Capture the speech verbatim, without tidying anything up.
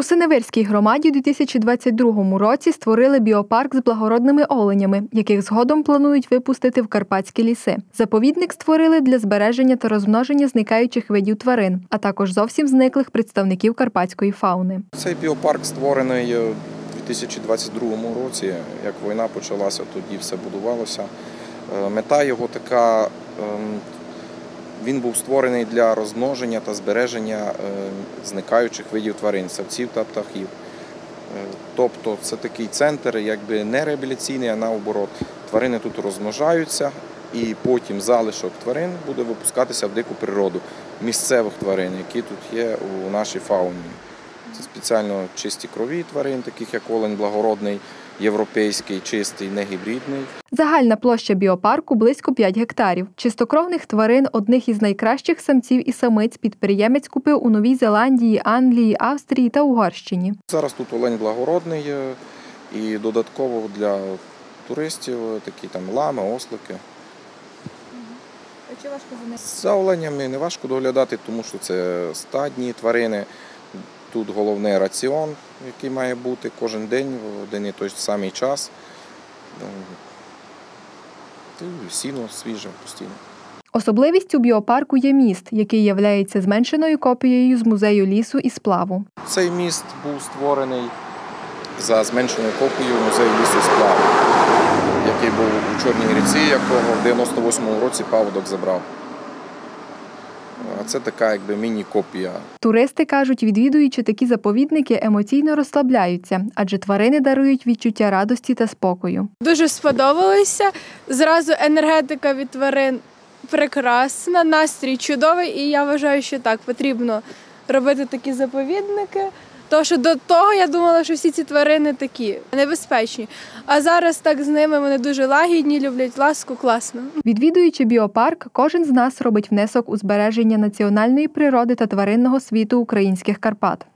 У Синевирській громаді у дві тисячі двадцять другому році створили біопарк з благородними оленями, яких згодом планують випустити в карпатські ліси. Заповідник створили для збереження та розмноження зникаючих видів тварин, а також зовсім зниклих представників карпатської фауни. Цей біопарк створений у дві тисячі двадцять другому році, як війна почалася, тоді все будувалося. Мета його така, він був створений для розмноження та збереження зникаючих видів тварин, савців та птахів. Тобто це такий центр, якби не реабілітаційний, а наоборот. Тварини тут розмножаються і потім залишок тварин буде випускатися в дику природу, місцевих тварин, які тут є у нашій фауні. Це спеціально чисті крові тварин, таких як олень благородний, європейський, чистий, негібридний. Загальна площа біопарку – близько п'ять гектарів. Чистокровних тварин, одних із найкращих самців і самиць, підприємець купив у Новій Зеландії, Англії, Австрії та Угорщині. Зараз тут олень благородний і додатково для туристів такі там лами, ослики. А чи важко за ними? За оленями не важко доглядати, тому що це стадні тварини. Тут головний раціон, який має бути кожен день, в один і той самий час. Сіно свіже постійно. Особливістю біопарку є міст, який являється зменшеною копією з музею лісу і сплаву. Цей міст був створений за зменшеною копією музею лісу і сплаву, який був у Чорній ріці, якого в дев'яносто восьмому році паводок забрав. А це така якби міні-копія. Туристи кажуть, відвідуючи такі заповідники, емоційно розслабляються, адже тварини дарують відчуття радості та спокою. Дуже сподобалося. Зразу енергетика від тварин прекрасна, настрій чудовий, і я вважаю, що так, потрібно робити такі заповідники. Тому що до того я думала, що всі ці тварини такі небезпечні. А зараз так з ними вони дуже лагідні, люблять ласку, класно. Відвідуючи біопарк, кожен з нас робить внесок у збереження національної природи та тваринного світу українських Карпат.